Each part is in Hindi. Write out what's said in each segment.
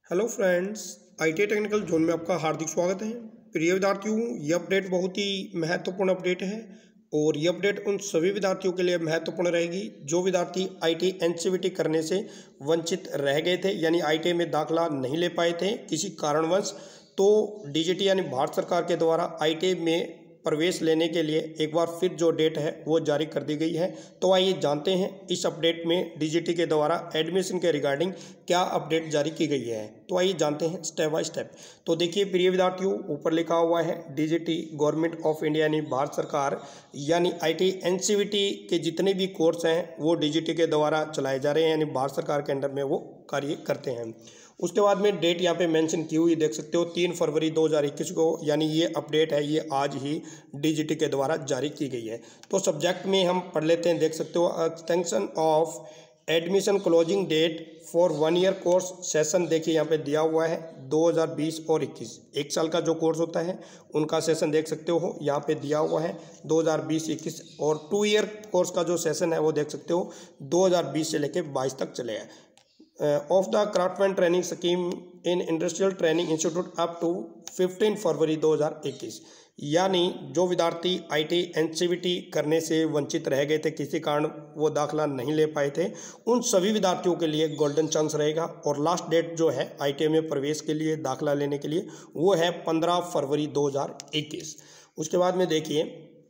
Hello friends, IT technical zone में आपका हार्दिक स्वागत है। प्रिय विद्यार्थियों, ये अपडेट बहुत ही महत्वपूर्ण अपडेट है और ये अपडेट उन सभी विद्यार्थियों के लिए महत्वपूर्ण रहेगी जो विद्यार्थी आईटी एनसीवीटी करने से वंचित रह गए थे, यानी आईटी में दाखला नहीं ले पाए थे किसी कारणवश। तो डीजीटी यानी भारत सरकार के द्वारा आईटी में प्रवेश लेने के लिए एक बार फिर जो डेट है वो जारी कर दी गई है। तो आइए जानते हैं इस अपडेट में डीजीटी के द्वारा एडमिशन के रिगार्डिंग क्या अपडेट जारी की गई है। तो आइए जानते हैं स्टेप बाय स्टेप। तो देखिए प्रिय विद्यार्थियों, ऊपर लिखा हुआ है डीजीटी गवर्नमेंट ऑफ इंडिया यानी भारत सरकार, यानी आईटी एनसीवीटी के जितने भी कोर्स हैं वो डीजीटी के द्वारा चलाए जा रहे हैं, यानी भारत सरकार के अंडर में वो कार्य करते हैं। उसके बाद में डेट यहाँ पे मेंशन की हुई देख सकते हो 3 फरवरी 2021 को, यानी ये अपडेट है ये आज ही डीजीटी के द्वारा जारी की गई है। तो सब्जेक्ट में हम पढ़ लेते हैं, देख सकते हो extension of admission closing date for 1 year course session. देखिए यहाँ पे दिया हुआ है 2020 और 21, एक साल का जो कोर्स होता है उनका सेशन देख सकते हो यहाँ पे दिया हुआ है 2020-21, और 2 ईयर कोर्स का जो सेशन है वो देख सकते हो 2020 से लेकर 22 तक चलेगा। Of the craftsman training scheme in industrial training institute up to 15 फरवरी 2021, यानी जो विद्यार्थी आईटी एनसीवीटी करने से वंचित रह गए थे, किसी कारण वो दाखला नहीं ले पाए थे, उन सभी विद्यार्थियों के लिए गोल्डन चांस रहेगा। और लास्ट डेट जो है आईटी में प्रवेश के लिए दाखला लेने के लिए वो है 15 फरवरी 2021। उसके बाद में देखिए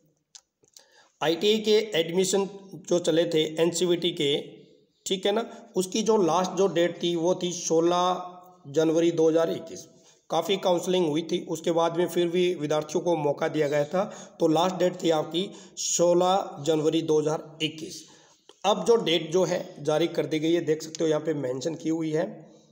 आईटीआई के एडमिशन जो चले थे एनसीवीटी के, ठीक है ना, उसकी जो लास्ट जो डेट थी वो थी 16 जनवरी 2021। काफ़ी काउंसलिंग हुई थी, उसके बाद में फिर भी विद्यार्थियों को मौका दिया गया था, तो लास्ट डेट थी आपकी 16 जनवरी 2021। अब जो डेट जो है जारी कर दी गई है, देख सकते हो यहाँ पे मेंशन की हुई है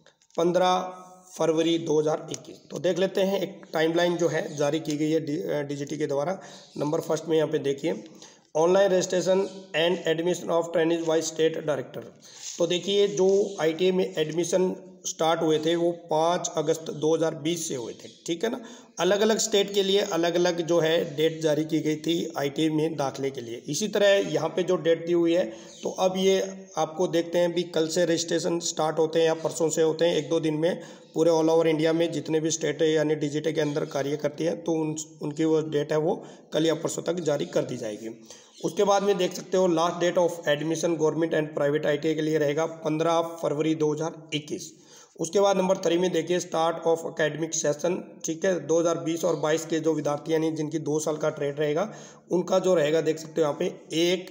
15 फरवरी 2021। तो देख लेते हैं एक टाइमलाइन जो है जारी की गई है डीजीटी के द्वारा। नंबर फर्स्ट में यहाँ पे देखिए online registration and admission of trainees by state director. तो देखिए जो आईटीआई में एडमिशन स्टार्ट हुए थे वो 5 अगस्त 2020 से हुए थे, ठीक है ना। अलग अलग स्टेट के लिए अलग अलग जो है डेट जारी की गई थी आईटीआई में दाखिले के लिए। इसी तरह यहाँ पे जो डेट दी हुई है, तो अब ये आपको देखते हैं भी कल से रजिस्ट्रेशन स्टार्ट होते हैं या परसों से होते हैं, 1-2 दिन में पूरे ऑल ओवर इंडिया में जितने भी स्टेट है यानी डीजीटी के अंदर कार्य करती है, तो उनकी वो डेट है वो कल या परसों तक जारी कर दी जाएगी। उसके बाद में देख सकते हो last date of admission government and private ITI के लिए रहेगा 15 फरवरी 2021। उसके बाद नंबर 3 में देखिए स्टार्ट ऑफ एकेडमिक सेशन, ठीक है, 2020 और 22 के जो विद्यार्थी यानी जिनकी 2 साल का ट्रेड रहेगा उनका जो रहेगा देख सकते हो यहाँ पे 1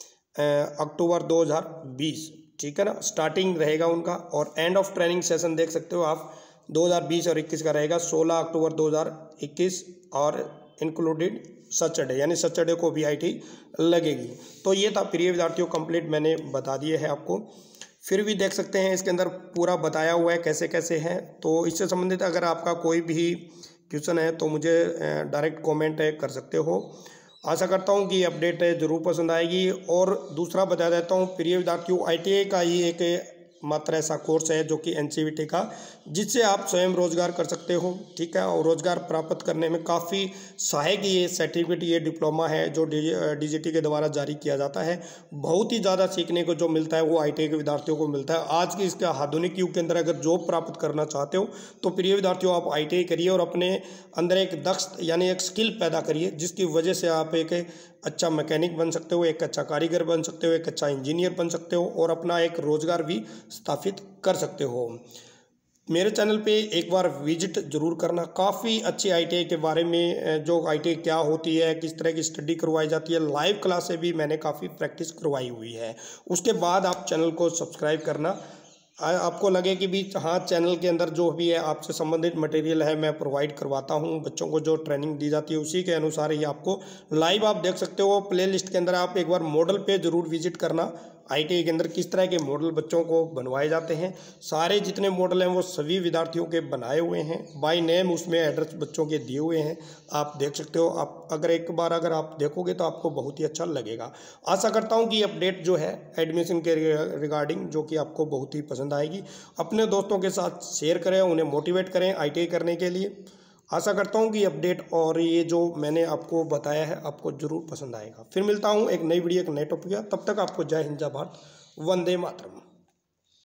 अक्टूबर 2020, ठीक है ना, स्टार्टिंग रहेगा उनका। और एंड ऑफ ट्रेनिंग सेशन देख सकते हो आप 2020 और 21 का रहेगा 16 अक्टूबर 2021, और इंक्लूडेड सैटरडे, यानी सैटरडे को भी आईटी लगेगी। तो ये था प्रिय विद्यार्थियों कंप्लीट मैंने बता दिए है आपको। फिर भी देख सकते हैं इसके अंदर पूरा बताया हुआ है कैसे कैसे है। तो इससे संबंधित अगर आपका कोई भी क्वेश्चन है तो मुझे डायरेक्ट कमेंट कर सकते हो। आशा करता हूँ कि ये अपडेट ज़रूर पसंद आएगी। और दूसरा बता देता हूँ प्रिय विद्यार्थियों, आईटीआई का ही एक मात्र ऐसा कोर्स है जो कि एनसीवीटी का, जिससे आप स्वयं रोजगार कर सकते हो, ठीक है, और रोजगार प्राप्त करने में काफ़ी सहायक ये सर्टिफिकेट ये डिप्लोमा है जो डीजीटी के द्वारा जारी किया जाता है। बहुत ही ज़्यादा सीखने को जो मिलता है वो आईटीआई के विद्यार्थियों को मिलता है। आज की इसके आधुनिक युग के अंदर अगर जॉब प्राप्त करना चाहते हो तो प्रिय विद्यार्थियों आप आईटीआई करिए और अपने अंदर एक दक्ष यानी एक स्किल पैदा करिए, जिसकी वजह से आप एक अच्छा मैकेनिक बन सकते हो, एक अच्छा कारीगर बन सकते हो, एक अच्छा इंजीनियर बन सकते हो और अपना एक रोजगार भी स्थापित कर सकते हो। मेरे चैनल पे एक बार विजिट जरूर करना। काफ़ी अच्छी आईटीआई के बारे में, जो आईटीआई क्या होती है, किस तरह की स्टडी करवाई जाती है, लाइव क्लासें भी मैंने काफ़ी प्रैक्टिस करवाई हुई है। उसके बाद आप चैनल को सब्सक्राइब करना। आपको लगे कि भी हाँ चैनल के अंदर जो भी है आपसे संबंधित मटेरियल है मैं प्रोवाइड करवाता हूँ, बच्चों को जो ट्रेनिंग दी जाती है उसी के अनुसार ही आपको लाइव आप देख सकते हो। प्ले लिस्ट के अंदर आप एक बार मॉडल पे ज़रूर विजिट करना। आईटीआई के अंदर किस तरह के मॉडल बच्चों को बनवाए जाते हैं, सारे जितने मॉडल हैं वो सभी विद्यार्थियों के बनाए हुए हैं बाय नेम, उसमें एड्रेस बच्चों के दिए हुए हैं, आप देख सकते हो। आप अगर एक बार अगर आप देखोगे तो आपको बहुत ही अच्छा लगेगा। आशा करता हूँ कि अपडेट जो है एडमिशन के रिगार्डिंग जो कि आपको बहुत ही पसंद आएगी। अपने दोस्तों के साथ शेयर करें, उन्हें मोटिवेट करें आईटीआई करने के लिए। आशा करता हूँ कि अपडेट और ये जो मैंने आपको बताया है आपको ज़रूर पसंद आएगा। फिर मिलता हूँ एक नई वीडियो एक नए टॉपिक। तब तक आपको जय हिंद, जय भारत, वंदे मातरम।